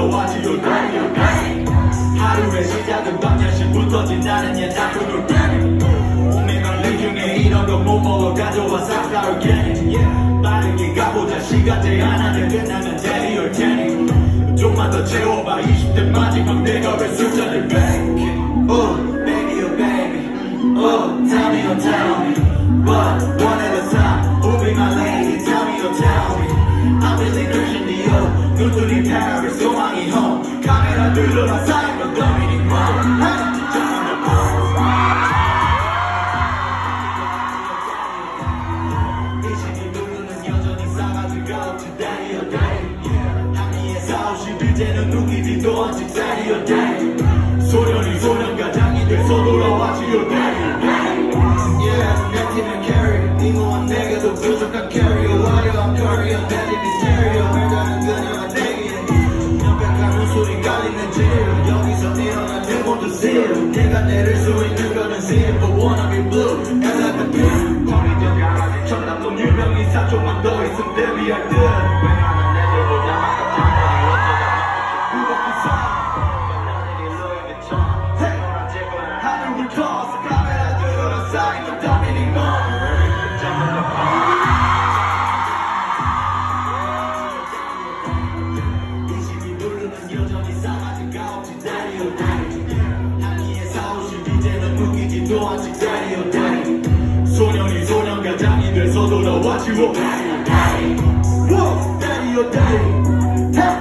서둘러왔지요 daddy your daddy 하루의 시작은 밤 10시부터 진다는 예상으로 daddy 오메가 중에 이런 거 못 먹어 가져와 싹 다 organic 빠르게 가보자 시간제 하나는 끝나면 daddy or daddy 좀만 더 채워봐 20대 마지막 내가 왜 숫자를 back oh baby oh baby oh tell me oh tell me but one at a time who'll be my lady tell me oh tell me I'm really Christian Dior 눈들이 Paris 소망이 home 카메라 들러라 쌓이면 더미니 뭐 이제는 누구니 또 아직 daddy or daddy 소년이 소년가장이 돼서 돌아왔지요 daddy yeah 내 팀은 carry 니모한 내게도 부족한 carrier 화려한 courier daddy mysterio 말가는 그녀가 되기에 명백한 웃소리 깔리는 질 여기서 일어난 대본도 zero 내가 내릴 수 있는 거는 simple wanna be blue and like a beat 버리던 야라는 전남동 유명인 사조만 더 있음 데뷔할 듯 왜냐면 애들보다 막상 소년이 소년가장이 돼서 돌아왔지요 daddy, daddy, whoa, daddy, oh daddy.